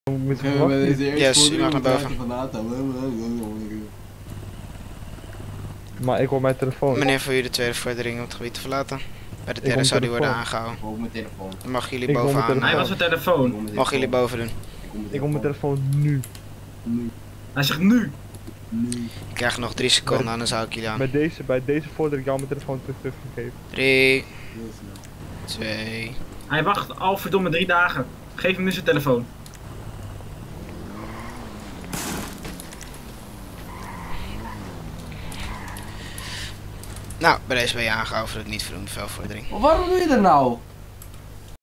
Yes, je mag naar boven. Maar ik hoor mijn telefoon. Meneer, voor u de tweede vordering om het gebied te verlaten. Bij de derde zou die worden aangehouden. Dan mag jullie bovenaan. Hij was zijn telefoon. Mogen jullie boven doen. Ik hoor mijn telefoon nu. Hij zegt nu. Ik krijg nog 3 seconden en dan zou ik jullie aan. Bij deze vordering jou mijn telefoon teruggegeven. 3, 2. Hij wacht al verdomme 3 dagen. Geef hem nu zijn telefoon. Nou, bij deze ben je aangehouden voor het niet verdoende velvordering. Maar waarom doe je dat nou?